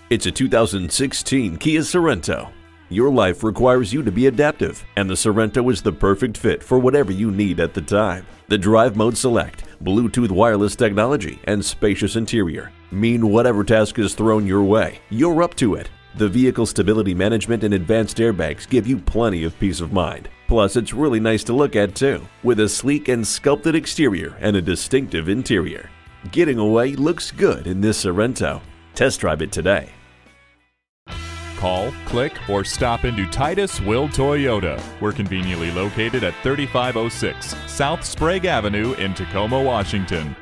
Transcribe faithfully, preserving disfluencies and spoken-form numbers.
It's a two thousand sixteen Kia Sorento. Your life requires you to be adaptive, and the Sorento is the perfect fit for whatever you need at the time. The Drive Mode Select, Bluetooth wireless technology, and spacious interior mean whatever task is thrown your way, you're up to it. The vehicle stability management and advanced airbags give you plenty of peace of mind. Plus, it's really nice to look at too, with a sleek and sculpted exterior and a distinctive interior. Getting away looks good in this Sorento. Test drive it today. Call, click, or stop into Titus Will Toyota. We're conveniently located at thirty-five oh six South Sprague Avenue in Tacoma, Washington.